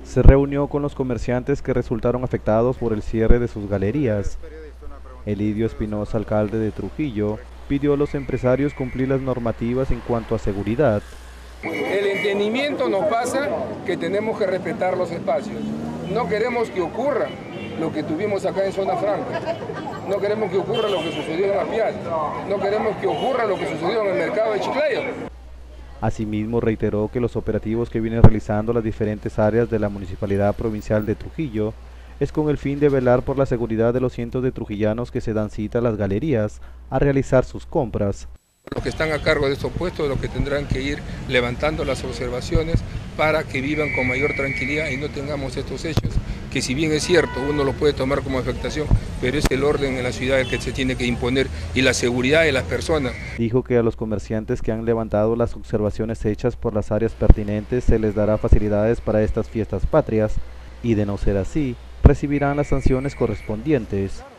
se reunió con los comerciantes que resultaron afectados por el cierre de sus galerías. Elidio Espinosa, alcalde de Trujillo, pidió a los empresarios cumplir las normativas en cuanto a seguridad. El entendimiento nos pasa que tenemos que respetar los espacios. No queremos que ocurra lo que tuvimos acá en Zona Franca. No queremos que ocurra lo que sucedió en Apial. No queremos que ocurra lo que sucedió en el mercado de Chiclayo. Asimismo, reiteró que los operativos que vienen realizando las diferentes áreas de la Municipalidad Provincial de Trujillo es con el fin de velar por la seguridad de los cientos de trujillanos que se dan cita a las galerías a realizar sus compras. Los que están a cargo de estos puestos, los que tendrán que ir levantando las observaciones para que vivan con mayor tranquilidad y no tengamos estos hechos, que si bien es cierto, uno los puede tomar como afectación, pero es el orden en la ciudad el que se tiene que imponer y la seguridad de las personas. Dijo que a los comerciantes que han levantado las observaciones hechas por las áreas pertinentes se les dará facilidades para estas fiestas patrias y de no ser así, recibirán las sanciones correspondientes.